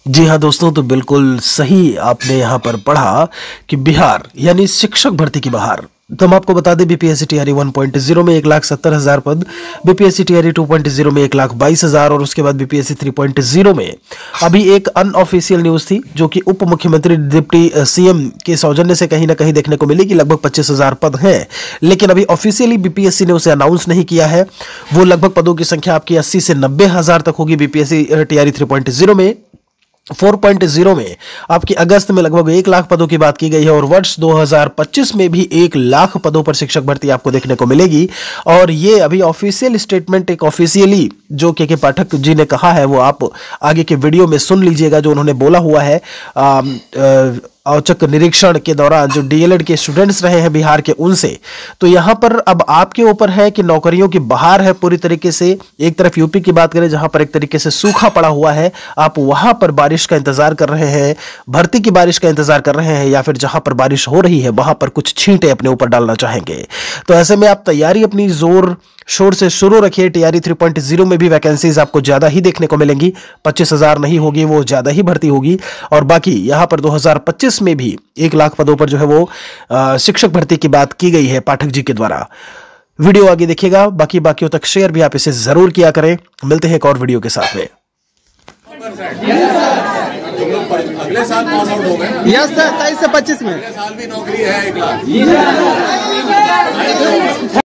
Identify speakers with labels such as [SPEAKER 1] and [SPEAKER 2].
[SPEAKER 1] जी हाँ दोस्तों, तो बिल्कुल सही आपने यहाँ पर पढ़ा कि बिहार यानी शिक्षक भर्ती की बहार। तो हम आपको बता दें, बीपीएससी टीआरई 1.0 में 1,70,000 पद, बीपीएससी टीआरई 2.0 में 1,22,000 और उसके बाद बीपीएससी 3.0 में अभी एक अनऑफिशियल न्यूज थी जो कि उप मुख्यमंत्री डिप्टी सीएम के सौजन्य से कहीं ना कहीं देखने को मिली कि लगभग 25,000 पद हैं। लेकिन अभी ऑफिशियली बीपीएससी ने उसे अनाउंस नहीं किया है। वो लगभग पदों की संख्या आपकी 80 से 90,000 तक होगी बीपीएससी टीआरई 3.0 में। 4.0 में आपकी अगस्त में लगभग 1 लाख पदों की बात की गई है और वर्ष 2025 में भी 1 लाख पदों पर शिक्षक भर्ती आपको देखने को मिलेगी। और ये अभी ऑफिशियल स्टेटमेंट, एक ऑफिशियली जो के पाठक जी ने कहा है, वो आप आगे के वीडियो में सुन लीजिएगा जो उन्होंने बोला हुआ है। औचक निरीक्षण के दौरान जो डीएलएड के स्टूडेंट्स रहे हैं बिहार के, उनसे तो यहां पर अब आपके ऊपर है कि नौकरियों की बहार है पूरी तरीके से। एक तरफ यूपी की बात करें जहां पर एक तरीके से सूखा पड़ा हुआ है, आप वहां पर बारिश का इंतजार कर रहे हैं, भर्ती की बारिश का इंतजार कर रहे हैं, या फिर जहां पर बारिश हो रही है वहां पर कुछ छींटे अपने ऊपर डालना चाहेंगे। तो ऐसे में आप तैयारी अपनी जोर शोर से शुरू रखिए। टीआरई 3.0 में भी वैकेंसीज आपको ज्यादा ही देखने को मिलेंगी, 25,000 नहीं होगी, वो ज्यादा ही भर्ती होगी। और बाकी यहां पर 2025 में भी 1 लाख पदों पर जो है वो शिक्षक भर्ती की बात की गई है पाठक जी के द्वारा। वीडियो आगे देखिएगा, बाकियों तक शेयर भी आप इसे जरूर किया करें। मिलते हैं एक और वीडियो के साथ में।
[SPEAKER 2] अगले साल पास आउट हो गए।
[SPEAKER 3] यस सर, 23 से 25 में
[SPEAKER 2] अगले साल भी नौकरी है 1 लाख।